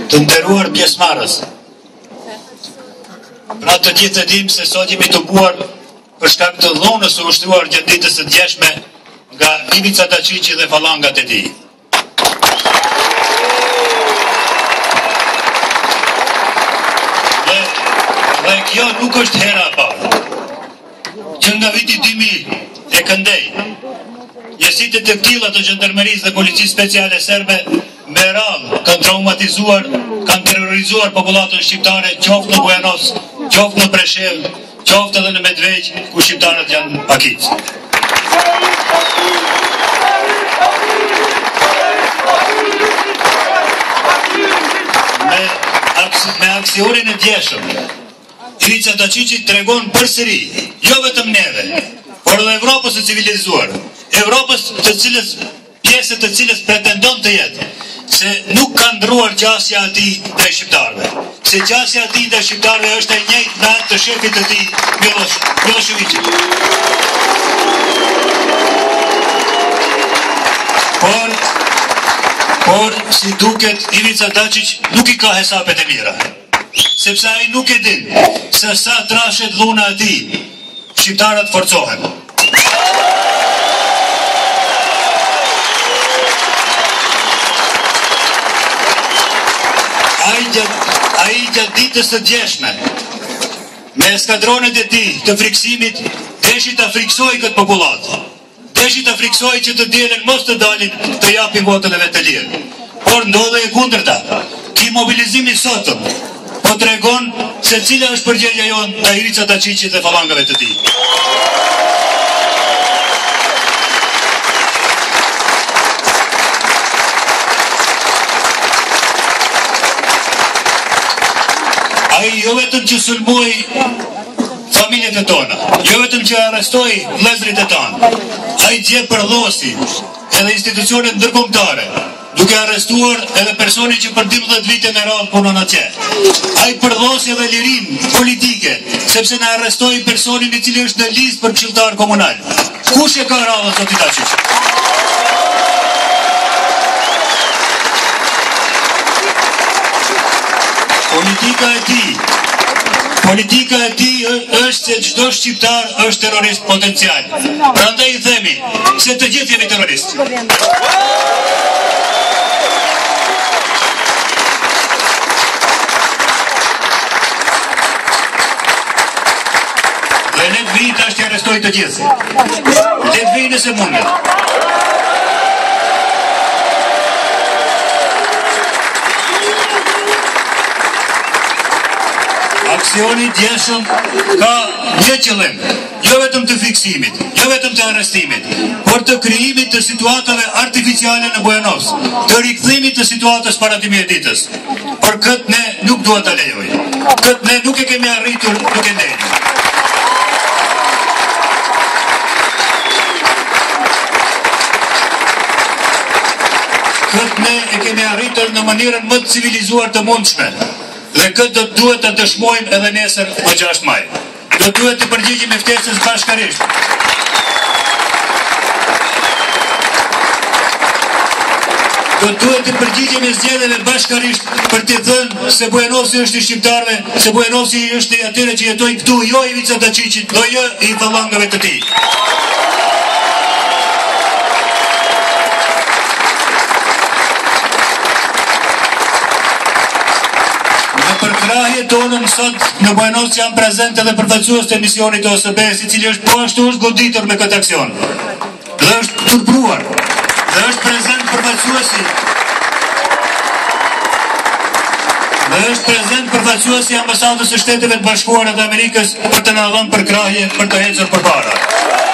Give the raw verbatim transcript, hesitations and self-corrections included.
Të nderuar pjesëmarrës. Pra të gjithë e dim se sot jemi të buar për shkak të dhunës së ushtruar gjatë ditës së djeshme nga Ivica Dačići dhe fallangat e tij. Dhe, dhe kjo nuk është hera e parë. Që nga viti dy mijë e këndej, njësitë të tilla të Gjendarmerisë dhe Policisë Speciale Serbe me radhë kanë traumatizuar, kanë terrorizuar popullatën shqiptare, qoftë në Bujanos, qoftë në Preshev, qoftë edhe në Medveq, ku shqiptarët janë pakicë. Me, aks, me aksionin e djeshëm, Ivica Dačići tregon përsëri, jo vetëm neve, por edhe Evropës e civilizuar, Evropës të cilës, pjesë të cilës pretendon të jetë, se nuk ka ndruar gjasja e tij ndaj shqiptarëve. Se gjasja e tij ndaj shqiptarëve është e njëjtë me atë të shefit të tij, Miloševićit. Por, por si duket, Ivica Dačić nuk i ka hesapet e mira. Sepse ai nuk e din se sa trashet dhuna e tij, shqiptarët forcohen. A i gjatë ditës të djeshme, me eskadronet e tij të friksimit, deshi të friksoj këtë populatë. Deshi të friksoj që të dielen mos të dalin të japin votën e vetë të lirë. Por ndodhe e kundërta. Ki mobilizimi sotëm, po tregon se cila është përgjegjja jonë ndaj Ivica Dačićit dhe fallangave të tij. Ai jo vetëm që sulmoi familjet e tona, jo vetëm që arrestoi vëllezërit e tanë, ai dje përdhosi edhe institucionet ndërkombëtare, duke arrestuar edhe personi që për dymbëdhjetë vite me radhë punon atje. Ai përdhosi edhe lirinë politike, sepse na arrestoi personin i cili është në listë për këshilltar komunal. Kush e ka radhën zoti Dačić? Politika e tij, politika e tij është se çdo shqiptar është terrorist potencial. Prandaj i themi se të gjithë jemi terroristë. Dhe le të vijë tash të arrestoj të gjithë. Le të vijë nëse mundet. Aksioni djeshëm ka një qëllim, jo vetëm të fiksimit, jo vetëm të arrestimit, por të krijimit të situatave artificiale në Bujanos, të rikthimit të situatës para dy mijë ditës. Por këtë ne nuk duhet ta lejojmë. Këtë ne nuk e kemi arritur duke ndjenjë. Këtë ne e kemi arritur në mënyrën më të civilizuar të mundshme. Dhe këtë do të duhet të dëshmojmë edhe nesër më gjashtë maj. Do të duhet të përgjigjim e ftesës bashkarisht. Do të duhet të përgjigjim e zgjedhjeve bashkarisht për të thënë se Bujanosi është i shqiptarëve, se Bujanosi është i atyre që jetojnë këtu, jo Ivica Dačićit, do jo i fallangave të tij. Përkrahje tonën sot në Bujanos janë prezente dhe përfaqësues të emisionit të O S B-s, i cili është po ashtu është goditur me këtë aksion. Dhe është turpruar. Dhe është prezent përfaqësuesi. Dhe është prezent përfaqësuesi i ambasadës së Shteteve të Bashkuara të Amerikës për të na dhënë përkrahje për të ecur përpara.